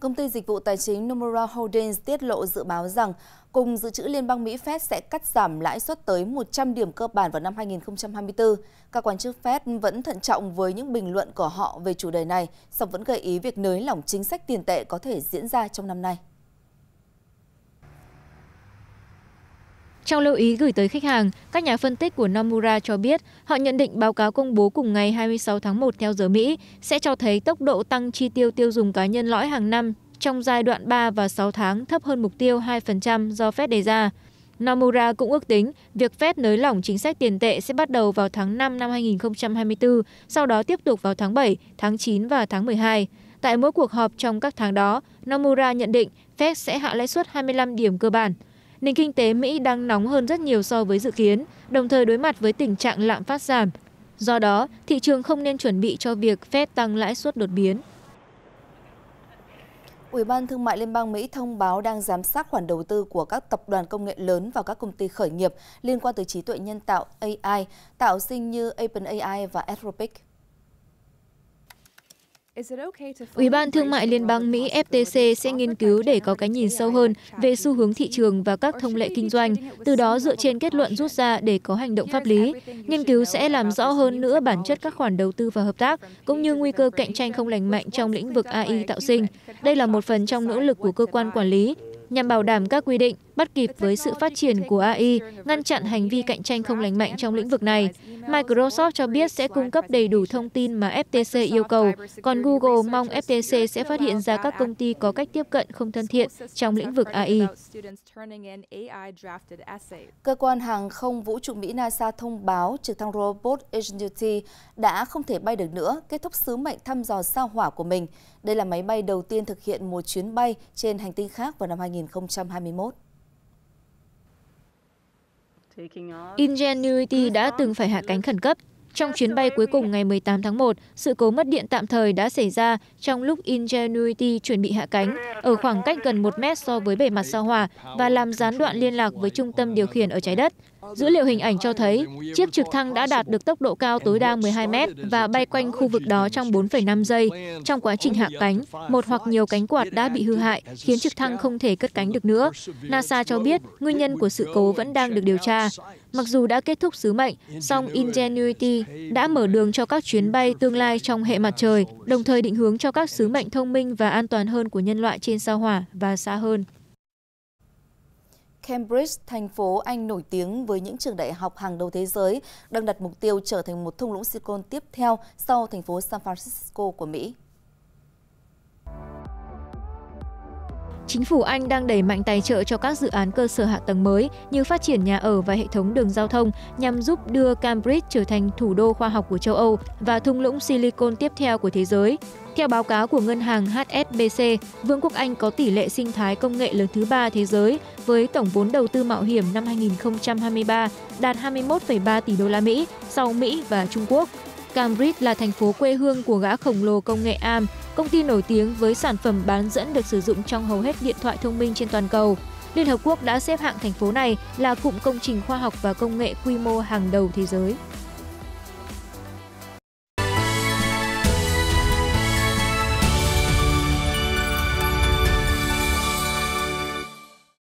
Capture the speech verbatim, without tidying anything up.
Công ty dịch vụ tài chính Nomura Holdings tiết lộ dự báo rằng Cục Dự trữ Liên bang Mỹ Fed sẽ cắt giảm lãi suất tới một trăm điểm cơ bản vào năm hai nghìn không trăm hai mươi tư. Các quan chức Fed vẫn thận trọng với những bình luận của họ về chủ đề này, song vẫn gợi ý việc nới lỏng chính sách tiền tệ có thể diễn ra trong năm nay. Trong lưu ý gửi tới khách hàng, các nhà phân tích của Nomura cho biết họ nhận định báo cáo công bố cùng ngày hai mươi sáu tháng một theo giờ Mỹ sẽ cho thấy tốc độ tăng chi tiêu tiêu dùng cá nhân lõi hàng năm trong giai đoạn ba và sáu tháng thấp hơn mục tiêu hai phần trăm do Fed đề ra. Nomura cũng ước tính việc Fed nới lỏng chính sách tiền tệ sẽ bắt đầu vào tháng năm năm hai nghìn không trăm hai mươi tư, sau đó tiếp tục vào tháng bảy, tháng chín và tháng mười hai. Tại mỗi cuộc họp trong các tháng đó, Nomura nhận định Fed sẽ hạ lãi suất hai mươi lăm điểm cơ bản. Nền kinh tế Mỹ đang nóng hơn rất nhiều so với dự kiến, đồng thời đối mặt với tình trạng lạm phát giảm. Do đó, thị trường không nên chuẩn bị cho việc Fed tăng lãi suất đột biến. Ủy ban Thương mại Liên bang Mỹ thông báo đang giám sát khoản đầu tư của các tập đoàn công nghệ lớn vào các công ty khởi nghiệp liên quan tới trí tuệ nhân tạo A I, tạo sinh như OpenAI và Anthropic. Ủy ban Thương mại Liên bang Mỹ F T C sẽ nghiên cứu để có cái nhìn sâu hơn về xu hướng thị trường và các thông lệ kinh doanh, từ đó dựa trên kết luận rút ra để có hành động pháp lý. Nghiên cứu sẽ làm rõ hơn nữa bản chất các khoản đầu tư và hợp tác, cũng như nguy cơ cạnh tranh không lành mạnh trong lĩnh vực A I tạo sinh. Đây là một phần trong nỗ lực của cơ quan quản lý nhằm bảo đảm các quy định bắt kịp với sự phát triển của A I, ngăn chặn hành vi cạnh tranh không lành mạnh trong lĩnh vực này. Microsoft cho biết sẽ cung cấp đầy đủ thông tin mà F T C yêu cầu, còn Google mong F T C sẽ phát hiện ra các công ty có cách tiếp cận không thân thiện trong lĩnh vực A I. Cơ quan hàng không vũ trụ Mỹ NASA thông báo trực thăng robot Ingenuity đã không thể bay được nữa, kết thúc sứ mệnh thăm dò sao Hỏa của mình. Đây là máy bay đầu tiên thực hiện một chuyến bay trên hành tinh khác vào năm hai nghìn không trăm hai mươi mốt. Ingenuity đã từng phải hạ cánh khẩn cấp. Trong chuyến bay cuối cùng ngày mười tám tháng một, sự cố mất điện tạm thời đã xảy ra trong lúc Ingenuity chuẩn bị hạ cánh ở khoảng cách gần một mét so với bề mặt sao Hỏa và làm gián đoạn liên lạc với trung tâm điều khiển ở trái đất. Dữ liệu hình ảnh cho thấy chiếc trực thăng đã đạt được tốc độ cao tối đa mười hai mét và bay quanh khu vực đó trong bốn phẩy năm giây. Trong quá trình hạ cánh, một hoặc nhiều cánh quạt đã bị hư hại, khiến trực thăng không thể cất cánh được nữa. NASA cho biết nguyên nhân của sự cố vẫn đang được điều tra. Mặc dù đã kết thúc sứ mệnh, song Ingenuity đã mở đường cho các chuyến bay tương lai trong hệ mặt trời, đồng thời định hướng cho các sứ mệnh thông minh và an toàn hơn của nhân loại trên sao Hỏa và xa hơn. Cambridge, thành phố Anh nổi tiếng với những trường đại học hàng đầu thế giới, đang đặt mục tiêu trở thành một thung lũng Silicon tiếp theo sau thành phố San Francisco của Mỹ. Chính phủ Anh đang đẩy mạnh tài trợ cho các dự án cơ sở hạ tầng mới như phát triển nhà ở và hệ thống đường giao thông nhằm giúp đưa Cambridge trở thành thủ đô khoa học của châu Âu và thung lũng Silicon tiếp theo của thế giới. Theo báo cáo của ngân hàng H S B C, Vương quốc Anh có tỷ lệ sinh thái công nghệ lớn thứ ba thế giới với tổng vốn đầu tư mạo hiểm năm hai nghìn không trăm hai mươi ba đạt hai mươi mốt phẩy ba tỷ đô la Mỹ sau Mỹ và Trung Quốc. Cambridge là thành phố quê hương của gã khổng lồ công nghệ A R M, công ty nổi tiếng với sản phẩm bán dẫn được sử dụng trong hầu hết điện thoại thông minh trên toàn cầu. Liên Hợp Quốc đã xếp hạng thành phố này là cụm công trình khoa học và công nghệ quy mô hàng đầu thế giới.